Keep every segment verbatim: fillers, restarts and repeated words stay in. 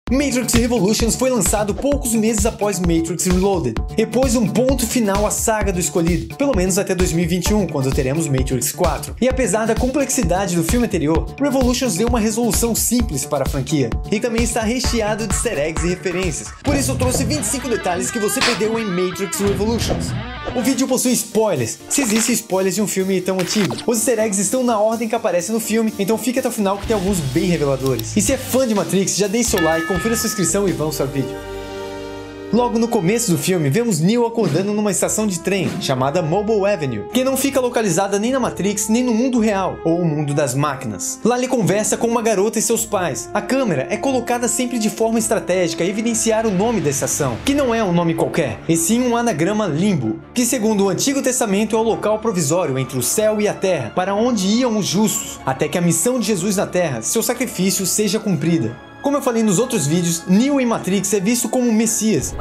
Matrix Revolutions foi lançado poucos meses após Matrix Reloaded, e pôs um ponto final à saga do escolhido, pelo menos até dois mil e vinte e um, quando teremos Matrix quatro. E apesar da complexidade do filme anterior, Revolutions deu uma resolução simples para a franquia, e também está recheado de easter eggs e referências. Por isso eu trouxe vinte e cinco detalhes que você perdeu em Matrix Revolutions. O vídeo possui spoilers, se existem spoilers de um filme tão antigo. Os easter eggs estão na ordem que aparece no filme, então fique até o final que tem alguns bem reveladores. E se é fã de Matrix, já deixe seu like, confira sua inscrição e vamos ao vídeo. Logo no começo do filme, vemos Neo acordando numa estação de trem, chamada Mobile Avenue, que não fica localizada nem na Matrix, nem no mundo real, ou o mundo das máquinas. Lá ele conversa com uma garota e seus pais. A câmera é colocada sempre de forma estratégica a evidenciar o nome da estação, que não é um nome qualquer, e sim um anagrama Limbo, que segundo o Antigo Testamento é o local provisório entre o céu e a terra, para onde iam os justos, até que a missão de Jesus na terra, seu sacrifício, seja cumprida. Como eu falei nos outros vídeos, Neo em Matrix é visto como o Messias.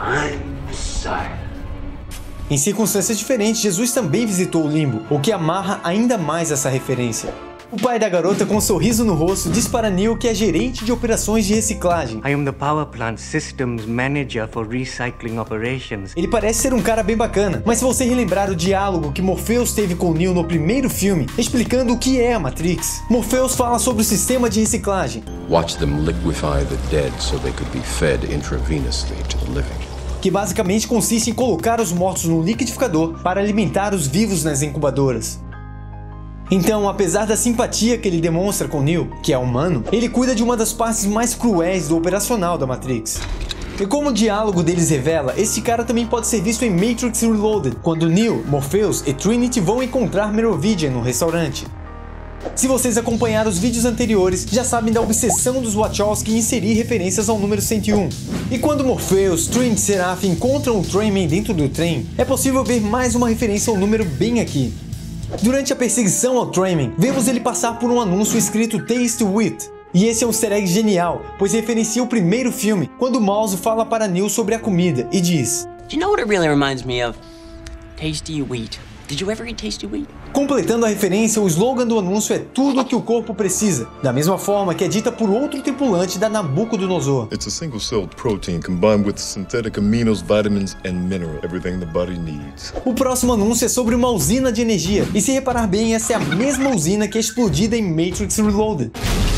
Em circunstâncias diferentes, Jesus também visitou o Limbo, o que amarra ainda mais essa referência. O pai da garota, com um sorriso no rosto, diz para Neo que é gerente de operações de reciclagem. I am the power plant systems manager for recycling operations. Ele parece ser um cara bem bacana, mas se você relembrar o diálogo que Morpheus teve com Neo no primeiro filme, explicando o que é a Matrix, Morpheus fala sobre o sistema de reciclagem. Watch them liquefy the dead so they could be fed intravenously to the living. Que basicamente consiste em colocar os mortos no liquidificador para alimentar os vivos nas incubadoras. Então, apesar da simpatia que ele demonstra com Neo, que é humano, ele cuida de uma das partes mais cruéis do operacional da Matrix. E como o diálogo deles revela, esse cara também pode ser visto em Matrix Reloaded, quando Neo, Morpheus e Trinity vão encontrar Merovingian no restaurante. Se vocês acompanharam os vídeos anteriores, já sabem da obsessão dos Wachowski em inserir referências ao número cento e um. E quando Morpheus, Trinity e Seraph encontram o Trainman dentro do trem, é possível ver mais uma referência ao número bem aqui. Durante a perseguição ao Trainman, vemos ele passar por um anúncio escrito Taste Wheat. E esse é um easter egg genial, pois referencia o primeiro filme, quando o Mouse fala para Neo sobre a comida e diz: Do you know what it really reminds me of? Tasty wheat. Did you ever eat tasty wheat? Completando a referência, o slogan do anúncio é tudo o que o corpo precisa, da mesma forma que é dita por outro tripulante da Nabucodonosor. It's a single-celled protein combined with synthetic aminos, vitamins and minerals, everything the body needs. O próximo anúncio é sobre uma usina de energia, e se reparar bem, essa é a mesma usina que é explodida em Matrix Reloaded.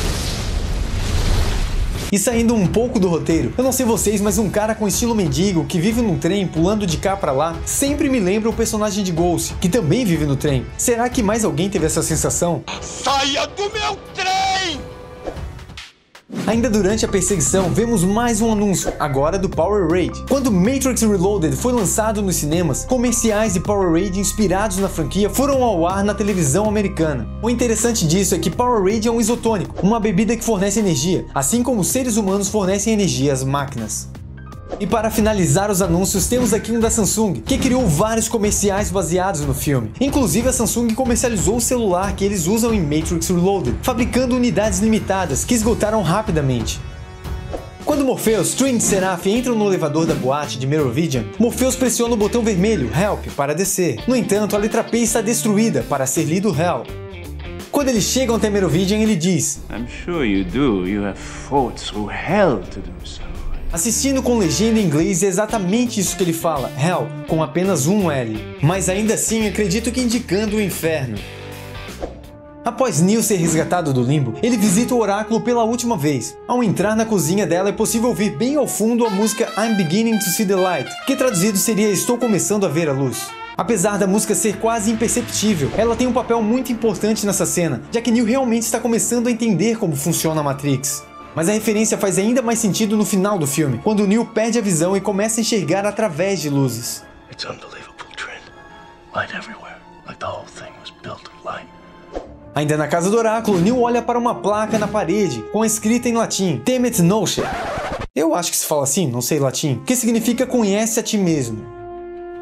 E saindo um pouco do roteiro, eu não sei vocês, mas um cara com estilo mendigo que vive num trem pulando de cá pra lá sempre me lembra o personagem de Ghost, que também vive no trem. Será que mais alguém teve essa sensação? Saia do meu trem! Ainda durante a perseguição, vemos mais um anúncio, agora do Powerade. Quando Matrix Reloaded foi lançado nos cinemas, comerciais de Powerade inspirados na franquia foram ao ar na televisão americana. O interessante disso é que Powerade é um isotônico, uma bebida que fornece energia, assim como os seres humanos fornecem energia às máquinas. E para finalizar os anúncios, temos aqui um da Samsung, que criou vários comerciais baseados no filme. Inclusive a Samsung comercializou o celular que eles usam em Matrix Reloaded, fabricando unidades limitadas que esgotaram rapidamente. Quando Morpheus, Trinity e Seraph entram no elevador da boate de Merovingian, Morpheus pressiona o botão vermelho, Help, para descer. No entanto, a letra P está destruída para ser lido Hell. Quando eles chegam até Merovingian, ele diz: I'm sure you do. You have fought through hell to do so. Assistindo com legenda em inglês é exatamente isso que ele fala, Hell, com apenas um L. Mas ainda assim acredito que indicando o inferno. Após Neo ser resgatado do limbo, ele visita o oráculo pela última vez. Ao entrar na cozinha dela é possível ouvir bem ao fundo a música I'm Beginning to See the Light, que traduzido seria Estou começando a ver a luz. Apesar da música ser quase imperceptível, ela tem um papel muito importante nessa cena, já que Neo realmente está começando a entender como funciona a Matrix. Mas a referência faz ainda mais sentido no final do filme, quando Neo perde a visão e começa a enxergar através de luzes. It's unbelievable, Trin. Light everywhere, like the whole thing was built of light. Ainda na casa do oráculo, Neo olha para uma placa na parede, com a escrita em latim, Temet Nosce. Eu acho que se fala assim, não sei latim, que significa conhece a ti mesmo.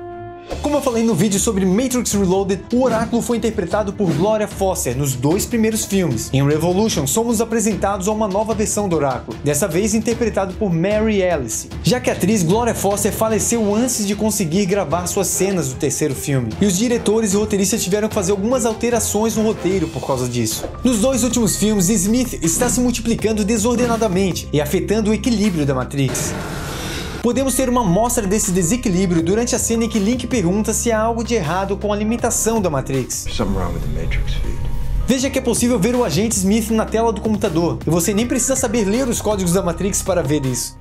Como eu falei no vídeo sobre Matrix Reloaded, o Oráculo foi interpretado por Gloria Foster nos dois primeiros filmes. Em Revolution, somos apresentados a uma nova versão do Oráculo, dessa vez interpretado por Mary Alice, já que a atriz Gloria Foster faleceu antes de conseguir gravar suas cenas do terceiro filme, e os diretores e roteiristas tiveram que fazer algumas alterações no roteiro por causa disso. Nos dois últimos filmes, Smith está se multiplicando desordenadamente e afetando o equilíbrio da Matrix. Podemos ter uma amostra desse desequilíbrio durante a cena em que Link pergunta se há algo de errado com a alimentação da Matrix. Veja que é possível ver o agente Smith na tela do computador, e você nem precisa saber ler os códigos da Matrix para ver isso.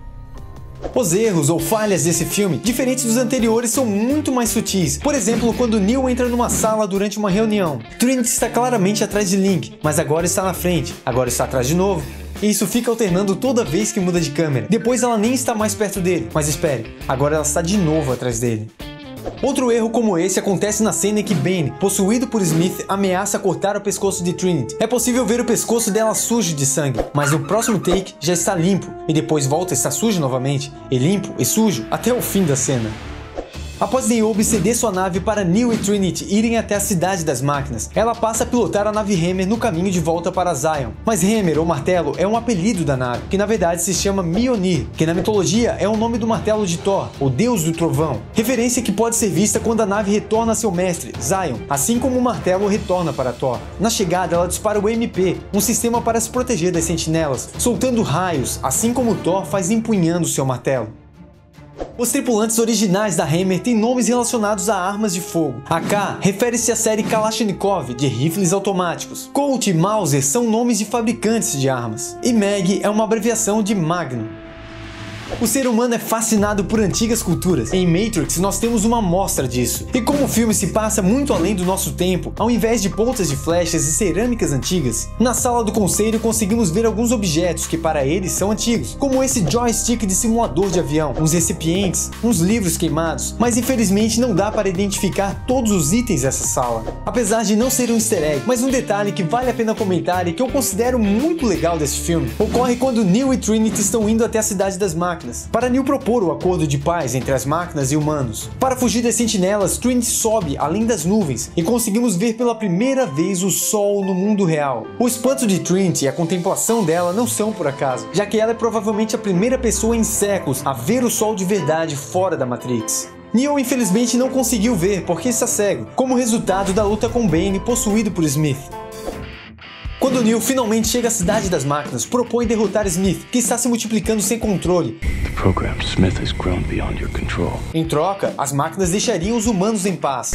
Os erros ou falhas desse filme, diferentes dos anteriores, são muito mais sutis. Por exemplo, quando Neo entra numa sala durante uma reunião. Trinity está claramente atrás de Link, mas agora está na frente, agora está atrás de novo. E isso fica alternando toda vez que muda de câmera. Depois ela nem está mais perto dele, mas espere, agora ela está de novo atrás dele. Outro erro como esse acontece na cena em que Bane, possuído por Smith, ameaça cortar o pescoço de Trinity. É possível ver o pescoço dela sujo de sangue, mas no próximo take já está limpo, e depois volta a estar sujo novamente, e limpo e sujo até o fim da cena. Após Niobe ceder sua nave para Neo e Trinity irem até a Cidade das Máquinas, ela passa a pilotar a nave Hammer no caminho de volta para Zion. Mas Hammer, ou martelo, é um apelido da nave, que na verdade se chama Mjolnir, que na mitologia é o nome do martelo de Thor, o deus do trovão. Referência que pode ser vista quando a nave retorna a seu mestre, Zion, assim como o martelo retorna para Thor. Na chegada, ela dispara o M P, um sistema para se proteger das sentinelas, soltando raios, assim como Thor faz empunhando seu martelo. Os tripulantes originais da Hammer têm nomes relacionados a armas de fogo. A K refere-se à série Kalashnikov, de rifles automáticos. Colt e Mauser são nomes de fabricantes de armas. E Mag é uma abreviação de Magnum. O ser humano é fascinado por antigas culturas. Em Matrix nós temos uma amostra disso. E como o filme se passa muito além do nosso tempo, ao invés de pontas de flechas e cerâmicas antigas, na sala do conselho conseguimos ver alguns objetos que para eles são antigos, como esse joystick de simulador de avião, uns recipientes, uns livros queimados, mas infelizmente não dá para identificar todos os itens dessa sala. Apesar de não ser um easter egg, mas um detalhe que vale a pena comentar e que eu considero muito legal desse filme, ocorre quando Neo e Trinity estão indo até a Cidade das Máquinas, para Neo propor o acordo de paz entre as máquinas e humanos. Para fugir das sentinelas, Trinity sobe além das nuvens e conseguimos ver pela primeira vez o sol no mundo real. O espanto de Trinity e a contemplação dela não são por acaso, já que ela é provavelmente a primeira pessoa em séculos a ver o sol de verdade fora da Matrix. Neo infelizmente não conseguiu ver porque está cego, como resultado da luta com Bane possuído por Smith. Quando Neo finalmente chega à Cidade das Máquinas, propõe derrotar Smith, que está se multiplicando sem controle. The programmed Smith has grown beyond your control. Em troca, as máquinas deixariam os humanos em paz.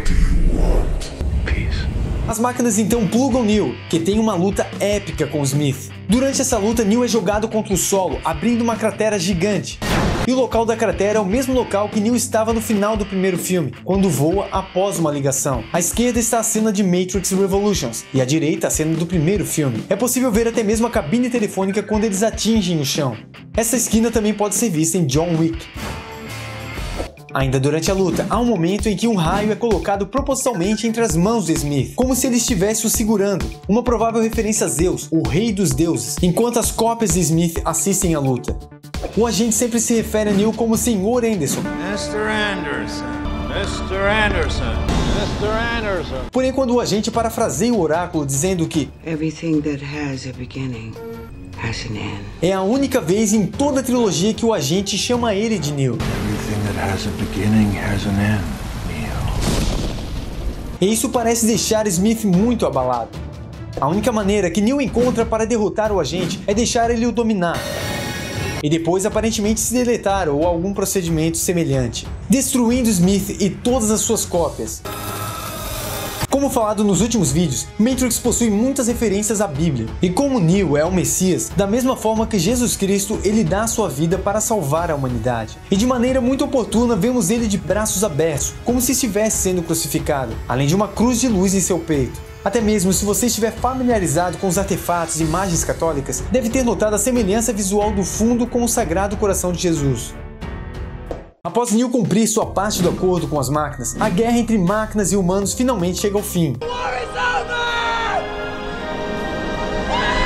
Peace. As máquinas então plugam Neo, que tem uma luta épica com Smith. Durante essa luta, Neo é jogado contra o solo, abrindo uma cratera gigante. E o local da cratera é o mesmo local que Neo estava no final do primeiro filme, quando voa após uma ligação. À esquerda está a cena de Matrix Revolutions, e à direita a cena do primeiro filme. É possível ver até mesmo a cabine telefônica quando eles atingem o chão. Essa esquina também pode ser vista em John Wick. Ainda durante a luta, há um momento em que um raio é colocado propositalmente entre as mãos de Smith, como se ele estivesse o segurando, uma provável referência a Zeus, o rei dos deuses, enquanto as cópias de Smith assistem à luta. O agente sempre se refere a Neo como senhor Anderson. mister Anderson, mister Anderson, mister Anderson. Porém, quando o agente parafraseia o oráculo dizendo que Everything that has a beginning has an end. É a única vez em toda a trilogia que o agente chama ele de Neo. Everything that has a beginning has an end, Neo. E isso parece deixar Smith muito abalado. A única maneira que Neo encontra para derrotar o agente é deixar ele o dominar. E depois aparentemente se deletar ou algum procedimento semelhante, destruindo Smith e todas as suas cópias. Como falado nos últimos vídeos, Matrix possui muitas referências à Bíblia, e como Neo é o Messias, da mesma forma que Jesus Cristo, ele dá a sua vida para salvar a humanidade. E de maneira muito oportuna vemos ele de braços abertos, como se estivesse sendo crucificado, além de uma cruz de luz em seu peito. Até mesmo se você estiver familiarizado com os artefatos e imagens católicas, deve ter notado a semelhança visual do fundo com o Sagrado Coração de Jesus. Após Neo cumprir sua parte do acordo com as máquinas, a guerra entre máquinas e humanos finalmente chega ao fim.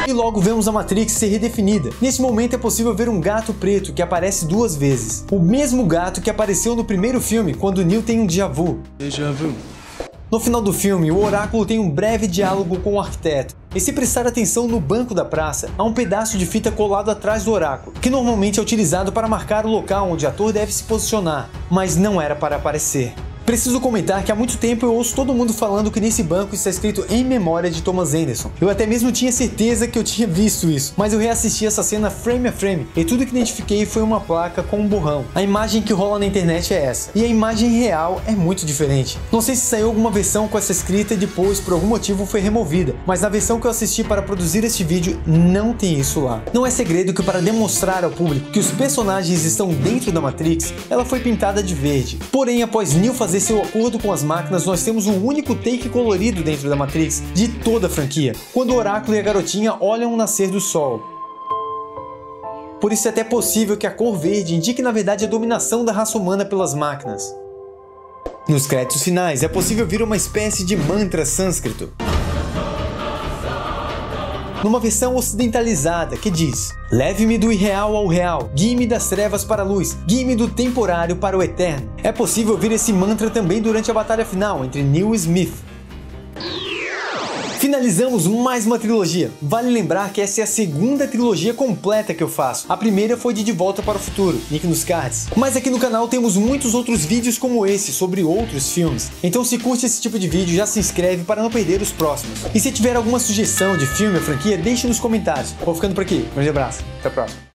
E logo vemos a Matrix ser redefinida. Nesse momento é possível ver um gato preto que aparece duas vezes. O mesmo gato que apareceu no primeiro filme, quando Neo tem um déjà vu. Déjà vu. No final do filme, o Oráculo tem um breve diálogo com o arquiteto. E se prestar atenção no banco da praça, há um pedaço de fita colado atrás do Oráculo, que normalmente é utilizado para marcar o local onde o ator deve se posicionar, mas não era para aparecer. Preciso comentar que há muito tempo eu ouço todo mundo falando que nesse banco está escrito em memória de Thomas Anderson. Eu até mesmo tinha certeza que eu tinha visto isso, mas eu reassisti essa cena frame a frame e tudo que identifiquei foi uma placa com um borrão. A imagem que rola na internet é essa, e a imagem real é muito diferente. Não sei se saiu alguma versão com essa escrita e depois por algum motivo foi removida, mas na versão que eu assisti para produzir este vídeo não tem isso lá. Não é segredo que para demonstrar ao público que os personagens estão dentro da Matrix, ela foi pintada de verde. Porém, após Neo fazer seu acordo com as máquinas, nós temos o único take colorido dentro da Matrix de toda a franquia, quando o Oráculo e a garotinha olham o nascer do sol. Por isso é até possível que a cor verde indique na verdade a dominação da raça humana pelas máquinas. Nos créditos finais é possível ver uma espécie de mantra sânscrito, numa versão ocidentalizada, que diz: leve-me do irreal ao real, guie-me das trevas para a luz, guie-me do temporário para o eterno. É possível ouvir esse mantra também durante a batalha final entre Neo e Smith. Finalizamos mais uma trilogia. Vale lembrar que essa é a segunda trilogia completa que eu faço. A primeira foi de De Volta para o Futuro, link nos cards. Mas aqui no canal temos muitos outros vídeos como esse, sobre outros filmes. Então se curte esse tipo de vídeo, já se inscreve para não perder os próximos. E se tiver alguma sugestão de filme ou franquia, deixe nos comentários. Vou ficando por aqui. Um grande abraço. Até a próxima.